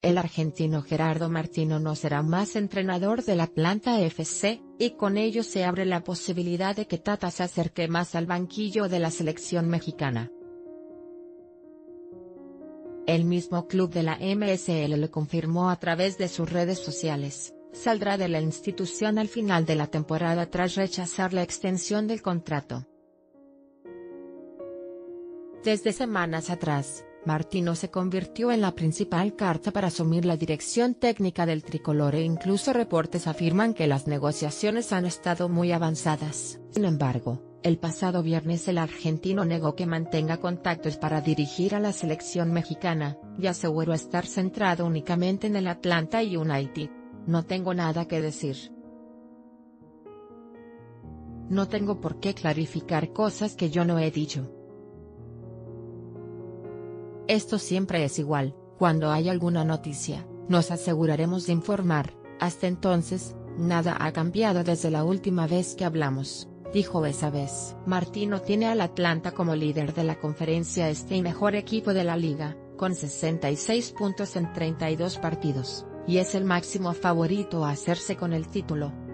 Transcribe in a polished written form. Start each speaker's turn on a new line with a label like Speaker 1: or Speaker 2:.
Speaker 1: El argentino Gerardo Martino no será más entrenador del Atlanta FC, y con ello se abre la posibilidad de que Tata se acerque más al banquillo de la selección mexicana. El mismo club de la MSL lo confirmó a través de sus redes sociales: saldrá de la institución al final de la temporada tras rechazar la extensión del contrato. Desde semanas atrás, Martino se convirtió en la principal carta para asumir la dirección técnica del tricolor e incluso reportes afirman que las negociaciones han estado muy avanzadas. Sin embargo, el pasado viernes el argentino negó que mantenga contactos para dirigir a la selección mexicana, y aseguró estar centrado únicamente en el Atlanta United. No tengo nada que decir. No tengo por qué clarificar cosas que yo no he dicho. Esto siempre es igual, cuando hay alguna noticia, nos aseguraremos de informar. Hasta entonces, nada ha cambiado desde la última vez que hablamos, dijo esa vez. Martino tiene al Atlanta como líder de la conferencia este y mejor equipo de la liga, con 66 puntos en 32 partidos, y es el máximo favorito a hacerse con el título.